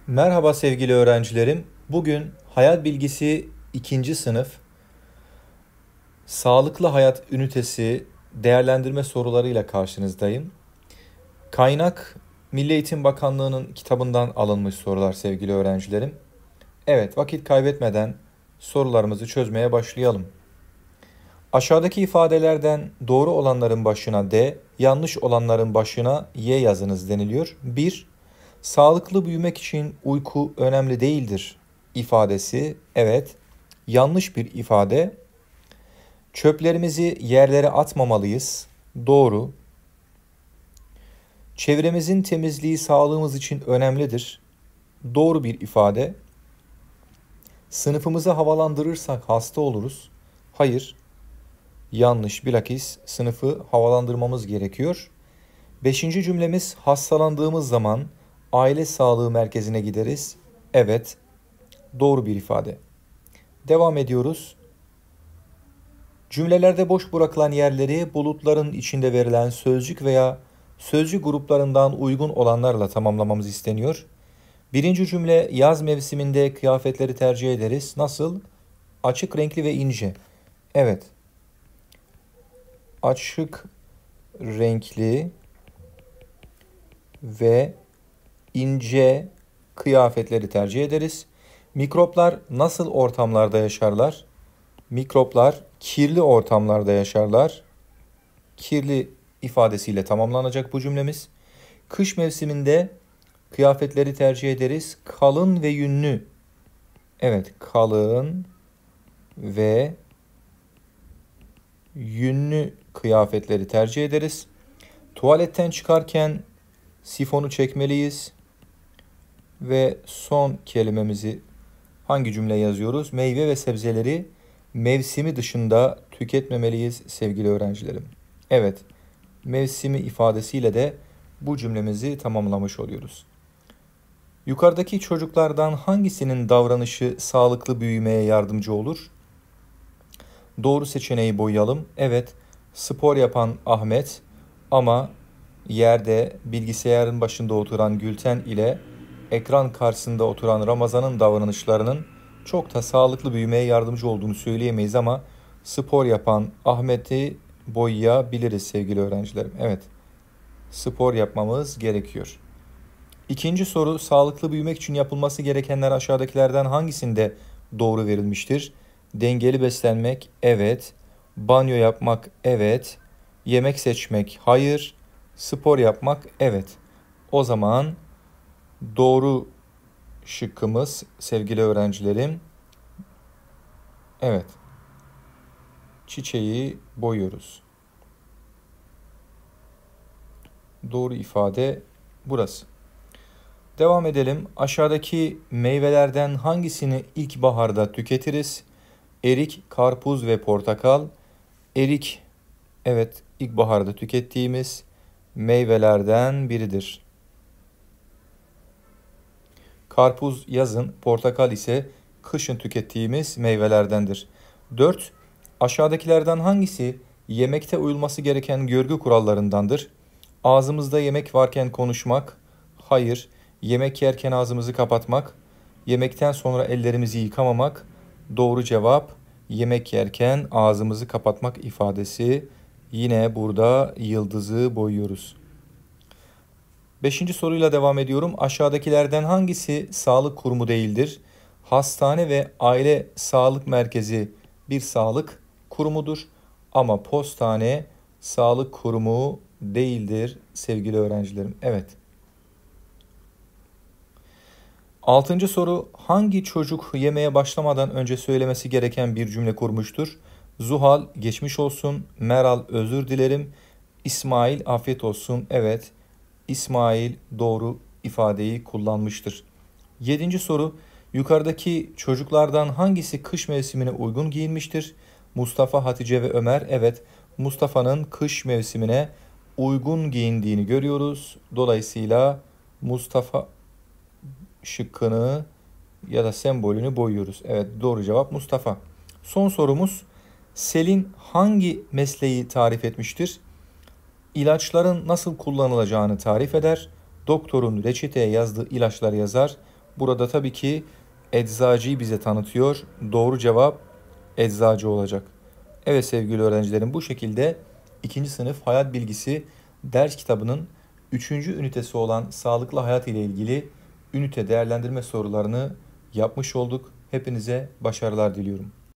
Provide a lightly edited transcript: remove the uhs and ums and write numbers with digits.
Merhaba sevgili öğrencilerim. Bugün hayat bilgisi 2. sınıf sağlıklı hayat ünitesi değerlendirme sorularıyla karşınızdayım. Kaynak Milli Eğitim Bakanlığı'nın kitabından alınmış sorular sevgili öğrencilerim. Evet, vakit kaybetmeden sorularımızı çözmeye başlayalım. Aşağıdaki ifadelerden doğru olanların başına D, yanlış olanların başına Y yazınız deniliyor. 1. Sağlıklı büyümek için uyku önemli değildir ifadesi. Evet, yanlış bir ifade. Çöplerimizi yerlere atmamalıyız. Doğru. Çevremizin temizliği sağlığımız için önemlidir. Doğru bir ifade. Sınıfımızı havalandırırsak hasta oluruz. Hayır. Yanlış. Bilakis sınıfı havalandırmamız gerekiyor. 5. cümlemiz hastalandığımız zaman aile sağlığı merkezine gideriz. Evet. Doğru bir ifade. Devam ediyoruz. Cümlelerde boş bırakılan yerleri bulutların içinde verilen sözcük veya sözcük gruplarından uygun olanlarla tamamlamamız isteniyor. Birinci cümle yaz mevsiminde kıyafetleri tercih ederiz. Nasıl? Açık renkli ve ince. Evet. Açık renkli ve ince kıyafetleri tercih ederiz. Mikroplar nasıl ortamlarda yaşarlar? Mikroplar kirli ortamlarda yaşarlar. Kirli ifadesiyle tamamlanacak bu cümlemiz. Kış mevsiminde kıyafetleri tercih ederiz. Kalın ve yünlü. Evet, kalın ve yünlü kıyafetleri tercih ederiz. Tuvaletten çıkarken sifonu çekmeliyiz. Ve son kelimemizi hangi cümle yazıyoruz? Meyve ve sebzeleri mevsimi dışında tüketmemeliyiz sevgili öğrencilerim. Evet, mevsimi ifadesiyle de bu cümlemizi tamamlamış oluyoruz. Yukarıdaki çocuklardan hangisinin davranışı sağlıklı büyümeye yardımcı olur? Doğru seçeneği boyayalım. Evet, spor yapan Ahmet ama yerde bilgisayarın başında oturan Gülten ile ekran karşısında oturan Ramazan'ın davranışlarının çok da sağlıklı büyümeye yardımcı olduğunu söyleyemeyiz ama spor yapan Ahmet'i boyayabiliriz sevgili öğrencilerim. Evet, spor yapmamız gerekiyor. İkinci soru, sağlıklı büyümek için yapılması gerekenler aşağıdakilerden hangisinde doğru verilmiştir? Dengeli beslenmek, evet. Banyo yapmak, evet. Yemek seçmek, hayır. Spor yapmak, evet. O zaman doğru şıkkımız sevgili öğrencilerim. Evet. Çiçeği boyuyoruz. Doğru ifade burası. Devam edelim. Aşağıdaki meyvelerden hangisini ilkbaharda tüketiriz? Erik, karpuz ve portakal. Erik, evet, ilkbaharda tükettiğimiz meyvelerden biridir. Karpuz yazın, portakal ise kışın tükettiğimiz meyvelerdendir. 4. Aşağıdakilerden hangisi yemekte uyulması gereken görgü kurallarındandır? Ağzımızda yemek varken konuşmak, hayır. Yemek yerken ağzımızı kapatmak, yemekten sonra ellerimizi yıkamamak, doğru cevap yemek yerken ağzımızı kapatmak ifadesi. Yine burada yıldızı boyuyoruz. Beşinci soruyla devam ediyorum. Aşağıdakilerden hangisi sağlık kurumu değildir? Hastane ve aile sağlık merkezi bir sağlık kurumudur. Ama postane sağlık kurumu değildir sevgili öğrencilerim. Evet. Altıncı soru, hangi çocuk yemeğe başlamadan önce söylemesi gereken bir cümle kurmuştur? Zuhal geçmiş olsun, Meral özür dilerim, İsmail afiyet olsun. Evet, İsmail doğru ifadeyi kullanmıştır. Yedinci soru, yukarıdaki çocuklardan hangisi kış mevsimine uygun giyinmiştir? Mustafa, Hatice ve Ömer. Evet, Mustafa'nın kış mevsimine uygun giyindiğini görüyoruz. Dolayısıyla Mustafa şıkkını ya da sembolünü boyuyoruz. Evet, doğru cevap Mustafa. Son sorumuz, Selin hangi mesleği tarif etmiştir? İlaçların nasıl kullanılacağını tarif eder. Doktorun reçeteye yazdığı ilaçlar yazar. Burada tabii ki eczacıyı bize tanıtıyor. Doğru cevap eczacı olacak. Evet sevgili öğrencilerim, bu şekilde ikinci sınıf hayat bilgisi ders kitabının 3. ünitesi olan sağlıklı hayat ile ilgili ünite değerlendirme sorularını yapmış olduk. Hepinize başarılar diliyorum.